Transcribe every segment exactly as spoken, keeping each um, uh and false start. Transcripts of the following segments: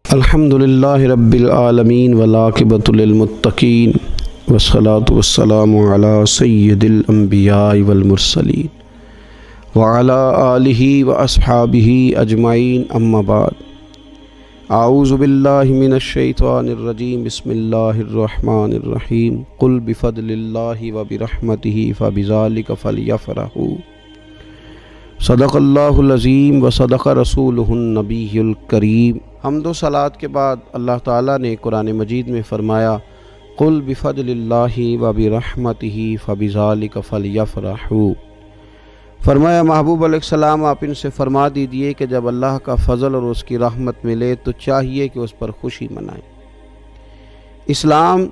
الحمدللہ رب العالمین والعاقبۃ للمتقین والصلاۃ والسلام علی سید الانبیاء والمرسلین وعلی آلہ واصحابہ اجمعین اما بعد اعوذ باللہ من الشیطان الرجیم بسم اللہ الرحمن الرحیم قل بفضل اللہ وبرحمتہ فبذلک فلیفرحوا صدق اللہ العظیم و صدق رسولہ النبی الکریم۔ حمد و صلوات کے بعد اللہ تعالیٰ نے قرآن مجید میں فرمایا قل بفضل اللہ وبرحمتہ فبذلک فلیفرحوا، فرمایا محبوب علیہ السلام آپ ان سے فرما دیجئے کہ جب اللہ کا فضل اور اس کی رحمت ملے تو چاہیے کہ اس پر خوشی منائیں۔ اسلام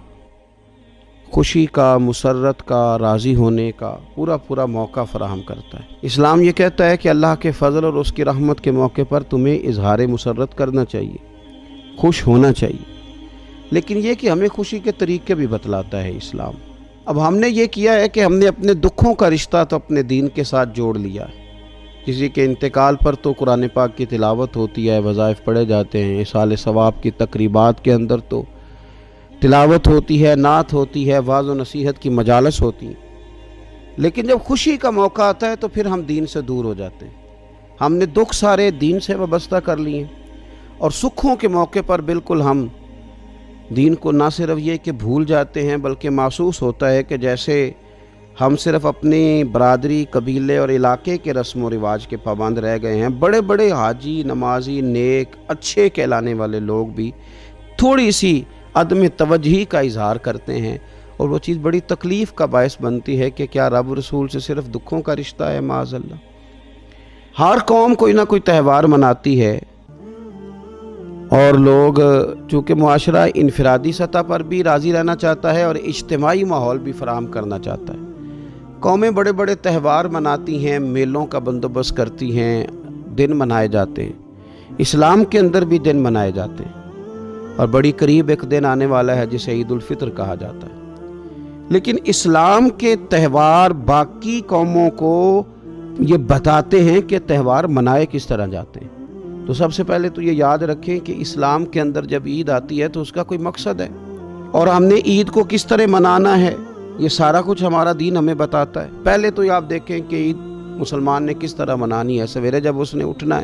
خوشی کا، مسرت کا، راضی ہونے کا پورا پورا موقع فراہم کرتا ہے۔ اسلام یہ کہتا ہے کہ اللہ کے فضل اور اس کی رحمت کے موقع پر تمہیں اظہار مسرت کرنا چاہیے، خوش ہونا چاہیے، لیکن یہ کہ ہمیں خوشی کے طریقے بھی بتلاتا ہے اسلام۔ اب ہم نے یہ کیا ہے کہ ہم نے اپنے دکھوں کا رشتہ تو اپنے دین کے ساتھ جوڑ لیا ہے۔ کسی کے انتقال پر تو قرآن پاک کی تلاوت ہوتی ہے، وظائف پڑھے جاتے ہیں، اصال ثواب کی تقریبات کے اندر تو تلاوت ہوتی ہے، نعت ہوتی ہے، واعظ و نصیحت کی مجالس ہوتی ہیں، لیکن جب خوشی کا موقع آتا ہے تو پھر ہم دین سے دور ہو جاتے ہیں۔ ہم نے دکھ سارے دین سے وابستہ کر لیے اور سکھوں کے موقع پر بالکل ہم دین کو نہ صرف یہ کہ بھول جاتے ہیں بلکہ محسوس ہوتا ہے کہ جیسے ہم صرف اپنی برادری، قبیلے اور علاقے کے رسم و رواج کے پابند رہ گئے ہیں۔ بڑے بڑے حاجی، نمازی، نیک، اچھے کہلانے والے لوگ بھی تھوڑی سی عدم توجہی کا اظہار کرتے ہیں اور وہ چیز بڑی تکلیف کا باعث بنتی ہے کہ کیا رب رسول سے صرف دکھوں کا رشتہ ہے؟ معاذ اللہ۔ ہر قوم کوئی نہ کوئی تہوار مناتی ہے اور لوگ چونکہ معاشرہ انفرادی سطح پر بھی راضی رہنا چاہتا ہے اور اجتماعی ماحول بھی فراہم کرنا چاہتا ہے، قومیں بڑے بڑے تہوار مناتی ہیں، میلوں کا بندوبست کرتی ہیں، دن منائے جاتے ہیں۔ اسلام کے اندر بھی دن منائے جاتے ہیں اور بڑی قریب ایک دن آنے والا ہے جسے عید الفطر کہا جاتا ہے، لیکن اسلام کے تہوار باقی قوموں کو یہ بتاتے ہیں کہ تہوار منائے کس طرح جاتے ہیں۔ تو سب سے پہلے تو یہ یاد رکھیں کہ اسلام کے اندر جب عید آتی ہے تو اس کا کوئی مقصد ہے اور ہم نے عید کو کس طرح منانا ہے، یہ سارا کچھ ہمارا دین ہمیں بتاتا ہے۔ پہلے تو یہ آپ دیکھیں کہ عید مسلمان نے کس طرح منانی ہے۔ سویرے جب اس نے اٹھنا ہے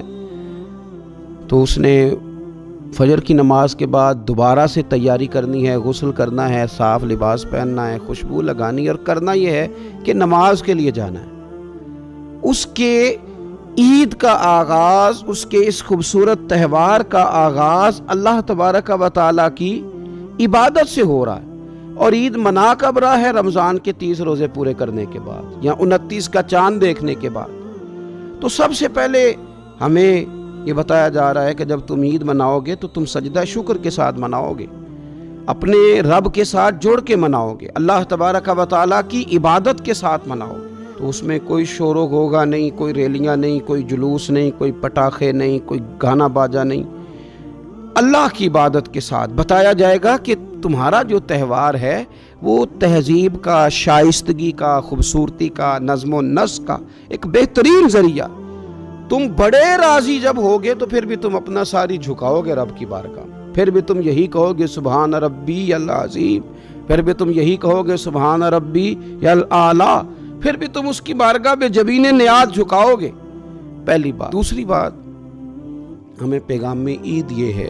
تو اس نے فجر کی نماز کے بعد دوبارہ سے تیاری کرنی ہے، غسل کرنا ہے، صاف لباس پہننا ہے، خوشبو لگانی ہے اور کرنا یہ ہے کہ نماز کے لیے جانا ہے۔ اس کے عید کا آغاز، اس کے اس خوبصورت تہوار کا آغاز اللہ تبارک و تعالیٰ کی عبادت سے ہو رہا ہے، اور عید منا کب رہا ہے؟ رمضان کے تیس روزے پورے کرنے کے بعد یا انتیس کا چاند دیکھنے کے بعد۔ تو سب سے پہلے ہمیں یہ بتایا جا رہا ہے کہ جب تم عید مناؤ گے تو تم سجدہ شکر کے ساتھ مناؤ گے، اپنے رب کے ساتھ جوڑ کے مناؤ گے، اللہ تبارک و تعالیٰ کی عبادت کے ساتھ مناؤ گے۔ تو اس میں کوئی شور و غوغا نہیں، کوئی ریلیاں نہیں، کوئی جلوس نہیں، کوئی پٹاخے نہیں، کوئی گانا باجا نہیں، اللہ کی عبادت کے ساتھ بتایا جائے گا کہ تمہارا جو تہوار ہے وہ تہذیب کا، شائستگی کا، خوبصورتی کا، نظم و نسق کا ایک بہترین ذریعہ۔ تم بڑے راضی جب ہوگے تو پھر بھی تم اپنا ساری جھکاؤ گے رب کی بارگاہ، پھر بھی تم یہی کہو گے سبحان ربی العظیم، پھر بھی تم یہی کہو گے سبحان ربی الاعلیٰ، پھر بھی تم اس کی بارگاہ میں جبین نیاز جھکاؤ گے۔ پہلی بات۔ دوسری بات، ہمیں پیغام میں عید یہ ہے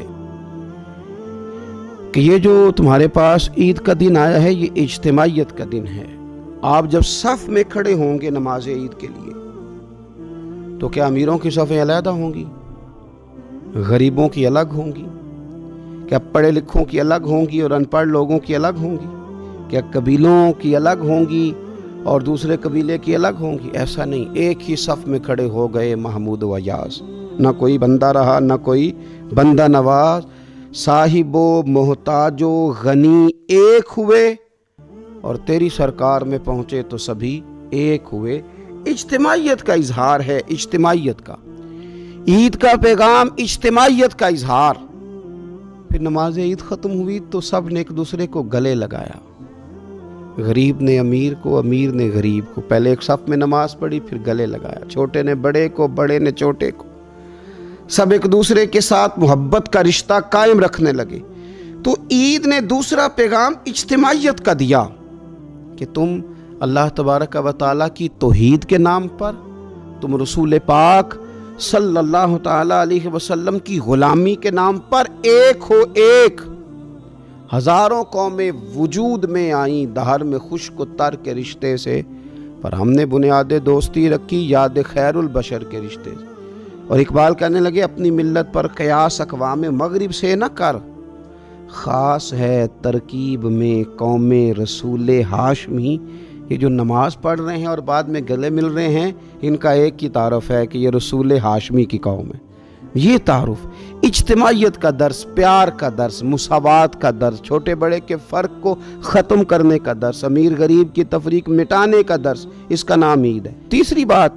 کہ یہ جو تمہارے پاس عید کا دن آیا ہے یہ اجتماعیت کا دن ہے۔ آپ جب صف میں کھڑے ہوں گے نماز عید کے لیے تو کیا امیروں کی صفیں علیحدہ ہوں گی؟ غریبوں کی الگ ہوں گی؟ کیا پڑھے لکھوں کی الگ ہوں گی اور ان پڑھ لوگوں کی الگ ہوں گی؟ کیا قبیلوں کی الگ ہوں گی اور دوسرے قبیلے کی الگ ہوں گی؟ ایسا نہیں، ایک ہی صف میں کھڑے ہو گئے محمود و یاز، نہ کوئی بندہ رہا نہ کوئی بندہ نواز، صاحب و محتاج و غنی ایک ہوئے اور تیری سرکار میں پہنچے تو سبھی ایک ہوئے۔ اجتماعیت کا اظہار ہے، اجتماعیت کا۔ عید کا پیغام اجتماعیت کا اظہار۔ پھر نماز عید ختم ہوئی تو سب نے ایک دوسرے کو گلے لگایا، غریب نے امیر کو، امیر نے غریب کو، پہلے ایک صف میں نماز پڑھی پھر گلے لگایا، چھوٹے نے بڑے کو، بڑے نے چھوٹے کو، سب ایک دوسرے کے ساتھ محبت کا رشتہ قائم رکھنے لگے۔ تو عید نے دوسرا پیغام اجتماعیت کا دیا کہ تم اللہ تبارک و تعالیٰ کی توحید کے نام پر، تم رسول پاک صلی اللہ تعالیٰ علیہ وسلم کی غلامی کے نام پر ایک ہو ایک۔ ہزاروں قومیں وجود میں آئیں دہر میں خشک و تر کے رشتے سے، پر ہم نے بنیاد دوستی رکھی یاد خیر البشر کے رشتے سے۔ اور اقبال کہنے لگے اپنی ملت پر قیاس اقوام مغرب سے نہ کر، خاص ہے ترکیب میں قوم رسول ہاشمی۔ یہ جو نماز پڑھ رہے ہیں اور بعد میں گلے مل رہے ہیں، ان کا ایک ہی تعارف ہے کہ یہ رسول ہاشمی کی قوم ہے۔ یہ تعارف اجتماعیت کا درس، پیار کا درس، مساوات کا درس، چھوٹے بڑے کے فرق کو ختم کرنے کا درس، امیر غریب کی تفریق مٹانے کا درس، اس کا نام عید ہے۔ تیسری بات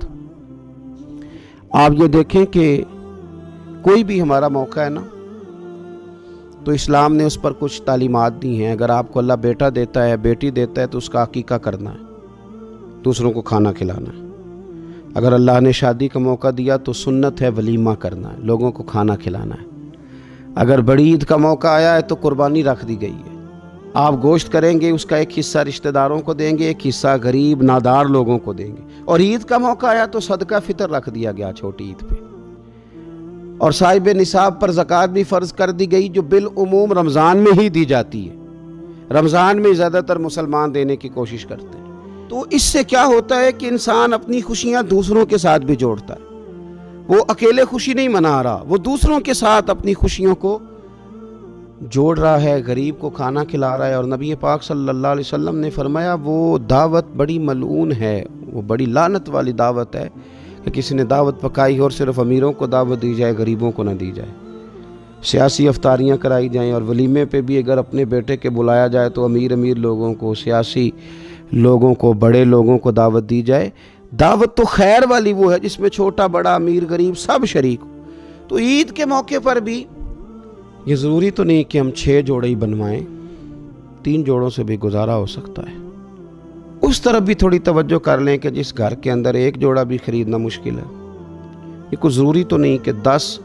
آپ یہ دیکھیں کہ کوئی بھی ہمارا موقع ہے نا، تو اسلام نے اس پر کچھ تعلیمات دی ہیں۔ اگر آپ کو اللہ بیٹا دیتا ہے، بیٹی دیتا ہے، تو اس کا عقیقہ کرنا ہے، دوسروں کو کھانا کھلانا ہے۔ اگر اللہ نے شادی کا موقع دیا تو سنت ہے ولیمہ کرنا ہے، لوگوں کو کھانا کھلانا ہے۔ اگر بڑی عید کا موقع آیا ہے تو قربانی رکھ دی گئی ہے، آپ گوشت کریں گے، اس کا ایک حصہ رشتہ داروں کو دیں گے، ایک حصہ غریب نادار لوگوں کو دیں گے۔ اور عید کا موقع آیا تو صدقہ فطر رکھ دیا گیا چھوٹی عید پہ۔ اور صاحب نصاب پر زکوٰۃ بھی فرض کر دی گئی، جو بالعموم رمضان میں ہی دی جاتی ہے۔ رمضان میں زیادہ تر مسلمان دینے کی کوشش کرتے ہیں۔ تو اس سے کیا ہوتا ہے کہ انسان اپنی خوشیاں دوسروں کے ساتھ بھی جوڑتا ہے۔ وہ اکیلے خوشی نہیں منا رہا، وہ دوسروں کے ساتھ اپنی خوشیوں کو جوڑ رہا ہے، غریب کو کھانا کھلا رہا ہے۔ اور نبی پاک صلی اللہ علیہ وسلم نے فرمایا وہ دعوت بڑی ملعون ہے، وہ بڑی لعنت والی دعوت ہے کہ کسی نے دعوت پکائی اور صرف امیروں کو دعوت دی جائے، غریبوں کو نہ دی جائے۔ سیاسی افطاریاں کرائی جائیں، اور ولیمے پہ بھی اگر اپنے بیٹے کے بلایا جائے تو امیر امیر لوگوں کو، سیاسی لوگوں کو، بڑے لوگوں کو دعوت دی جائے۔ دعوت تو خیر والی وہ ہے جس میں چھوٹا بڑا امیر غریب سب شریک ہو۔ تو عید کے موقع پر بھی یہ ضروری تو نہیں کہ ہم چھ جوڑے ہی بنوائیں، تین جوڑوں سے بھی گزارا ہو سکتا ہے۔ اس طرف بھی تھوڑی توجہ کر لیں کہ جس گھر کے اندر ایک جوڑا بھی خریدنا مشکل ہے، یہ کوئی ضروری تو نہیں کہ دس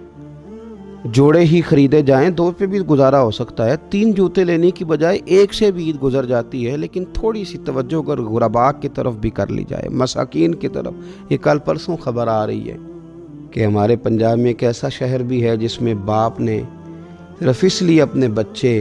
جوڑے ہی خریدے جائیں، دو پہ بھی گزارا ہو سکتا ہے۔ تین جوتے لینے کی بجائے ایک سے بھی عید گزر جاتی ہے، لیکن تھوڑی سی توجہ اگر غرباء کی طرف بھی کر لی جائے، مساکین کی طرف۔ یہ کل پرسوں خبر آ رہی ہے کہ ہمارے پنجاب میں ایک ایسا شہر بھی ہے جس میں باپ نے صرف اس لیے اپنے بچے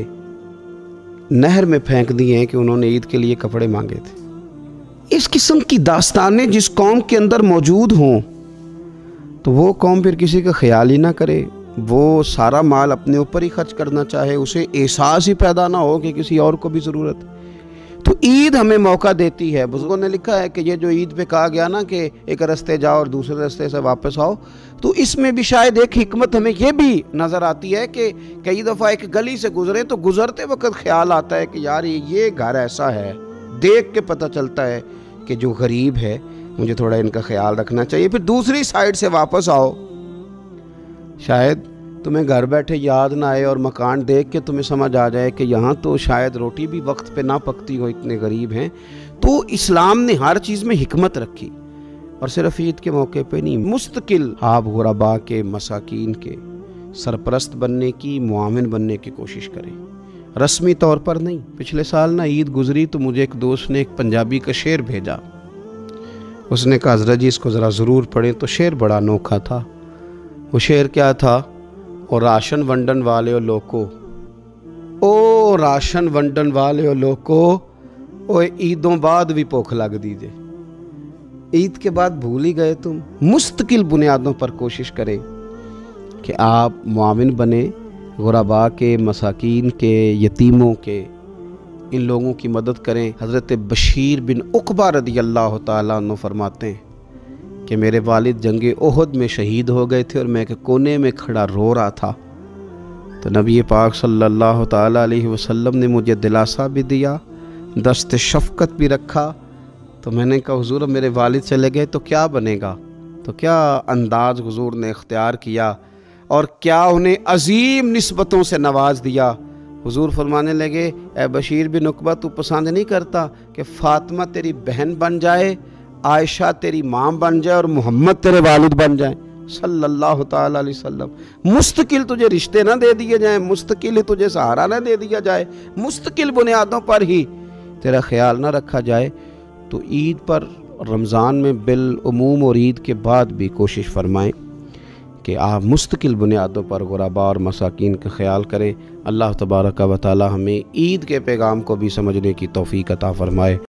نہر میں پھینک دیے ہیں کہ انہوں نے عید کے لیے کپڑے مانگے تھے۔ اس قسم کی داستانیں جس قوم کے اندر موجود ہوں تو وہ قوم پھر کسی کا خیال ہی نہ کرے، وہ سارا مال اپنے اوپر ہی خرچ کرنا چاہے، اسے احساس ہی پیدا نہ ہو کہ کسی اور کو بھی ضرورت ہے۔ تو عید ہمیں موقع دیتی ہے۔ بزرگوں نے لکھا ہے کہ یہ جو عید پہ کہا گیا نا کہ ایک رستے جاؤ اور دوسرے رستے سے واپس آؤ، تو اس میں بھی شاید ایک حکمت ہمیں یہ بھی نظر آتی ہے کہ کئی دفعہ ایک گلی سے گزرے تو گزرتے وقت خیال آتا ہے کہ یار یہ گھر ایسا ہے، دیکھ کے پتہ چلتا ہے کہ جو غریب ہے مجھے تھوڑا ان کا خیال رکھنا چاہیے۔ پھر دوسری سائیڈ سے واپس آؤ، شاید تمہیں گھر بیٹھے یاد نہ آئے اور مکان دیکھ کے تمہیں سمجھ آ جائے کہ یہاں تو شاید روٹی بھی وقت پہ نہ پکتی ہو، اتنے غریب ہیں۔ تو اسلام نے ہر چیز میں حکمت رکھی، اور صرف عید کے موقع پہ نہیں، مستقل آپ غرباء کے، مساکین کے سرپرست بننے کی، معاون بننے کی کوشش کریں، رسمی طور پر نہیں۔ پچھلے سال نا عید گزری تو مجھے ایک دوست نے ایک پنجابی کا شعر بھیجا، اس نے کہا حضرت جی اس کو ذرا ضرور پڑھیں۔ تو شعر بڑا انوکھا تھا۔ وہ شعر کیا تھا؟ او راشن ونڈن والے او لوکو، او راشن ونڈن والے او لوکو، او عیدوں بعد بھی بھوک لگ دیجئے۔ عید کے بعد بھول ہی گئے تم؟ مستقل بنیادوں پر کوشش کریں کہ آپ معاون بنیں، غرباء کے، مساکین کے، یتیموں کے، ان لوگوں کی مدد کریں۔ حضرت بشیر بن عقبہ رضی اللہ تعالیٰ عنہ فرماتے ہیں کہ میرے والد جنگ احد میں شہید ہو گئے تھے اور میں ایک کونے میں کھڑا رو رہا تھا، تو نبی پاک صلی اللہ تعالیٰ علیہ وسلم نے مجھے دلاسا بھی دیا، دست شفقت بھی رکھا۔ تو میں نے کہا حضور میرے والد چلے گئے تو کیا بنے گا؟ تو کیا انداز حضور نے اختیار کیا اور کیا انہیں عظیم نسبتوں سے نواز دیا۔ حضور فرمانے لگے اے بشیر بن عقبہ تو پسند نہیں کرتا کہ فاطمہ تیری بہن بن جائے، عائشہ تیری ماں بن جائے اور محمد تیرے والد بن جائیں؟ صلی اللہ تعالیٰ علیہ وسلم۔ مستقل تجھے رشتے نہ دے دیے جائیں، مستقل ہی تجھے سہارا نہ دے دیا جائے، مستقل بنیادوں پر ہی تیرا خیال نہ رکھا جائے، تو عید پر رمضان میں بالعموم اور عید کے بعد بھی کوشش فرمائیں کہ آپ مستقل بنیادوں پر غرباء اور مساکین کا خیال کریں۔ اللہ تبارک و تعالی ہمیں عید کے پیغام کو بھی سمجھنے کی توفیق عطا فرمائے۔